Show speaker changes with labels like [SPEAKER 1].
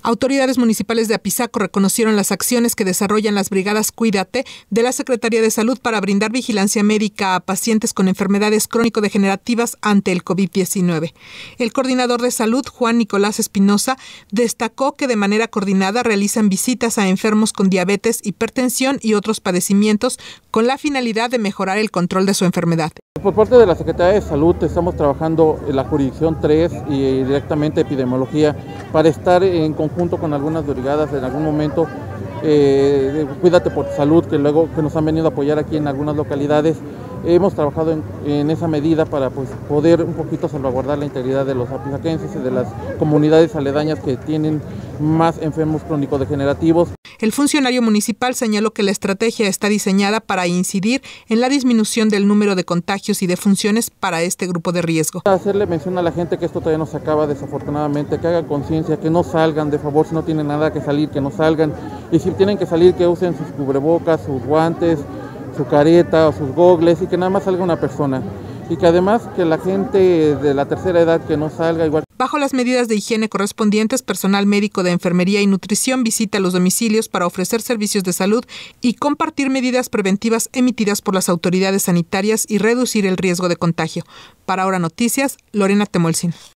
[SPEAKER 1] Autoridades municipales de Apizaco reconocieron las acciones que desarrollan las brigadas Cuídate de la Secretaría de Salud para brindar vigilancia médica a pacientes con enfermedades crónico-degenerativas ante el COVID-19. El coordinador de salud, Juan Nicolás Espinosa, destacó que de manera coordinada realizan visitas a enfermos con diabetes, hipertensión y otros padecimientos con la finalidad de mejorar el control de su enfermedad.
[SPEAKER 2] Por parte de la Secretaría de Salud estamos trabajando en la jurisdicción 3 y directamente epidemiología para estar en conjunto con algunas brigadas en algún momento. Cuídate por tu salud, que luego que nos han venido a apoyar aquí en algunas localidades. Hemos trabajado en esa medida para poder un poquito salvaguardar la integridad de los apizaquenses y de las comunidades aledañas que tienen más enfermos crónico-degenerativos.
[SPEAKER 1] El funcionario municipal señaló que la estrategia está diseñada para incidir en la disminución del número de contagios y defunciones para este grupo de riesgo.
[SPEAKER 2] Hacerle mención a la gente que esto todavía no se acaba, desafortunadamente, que hagan conciencia, que no salgan, de favor, si no tienen nada que salir, que no salgan, y si tienen que salir, que usen sus cubrebocas, sus guantes, su careta o sus gogles, y que nada más salga una persona. Y que además que la gente de la tercera edad que no salga igual.
[SPEAKER 1] Bajo las medidas de higiene correspondientes, personal médico de enfermería y nutrición visita los domicilios para ofrecer servicios de salud y compartir medidas preventivas emitidas por las autoridades sanitarias y reducir el riesgo de contagio. Para Ahora Noticias, Lorena Temolsin.